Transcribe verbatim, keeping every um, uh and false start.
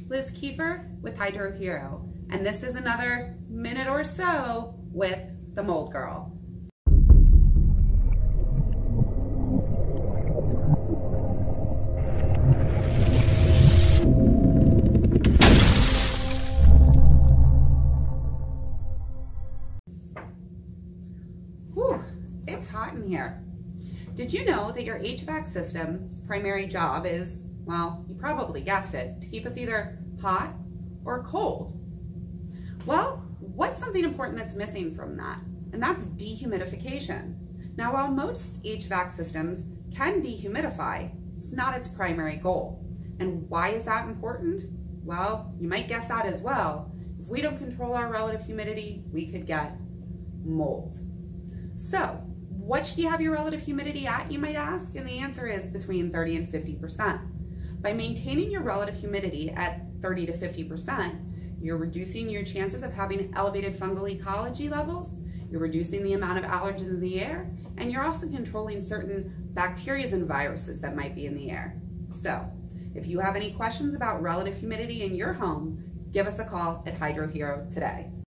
Liz Kiefer with Hydro Hero, and this is another minute or so with the Mold Girl. Whew, it's hot in here. Did you know that your H V A C system's primary job is, well, you probably guessed it, to keep us either hot or cold? Well, what's something important that's missing from that? And that's dehumidification. Now, while most H V A C systems can dehumidify, it's not its primary goal. And why is that important? Well, you might guess that as well. If we don't control our relative humidity, we could get mold. So, what should you have your relative humidity at, you might ask? And the answer is between thirty and fifty percent. By maintaining your relative humidity at thirty to fifty percent, you're reducing your chances of having elevated fungal ecology levels, you're reducing the amount of allergens in the air, and you're also controlling certain bacteria and viruses that might be in the air. So, if you have any questions about relative humidity in your home, give us a call at Hydro Hero today.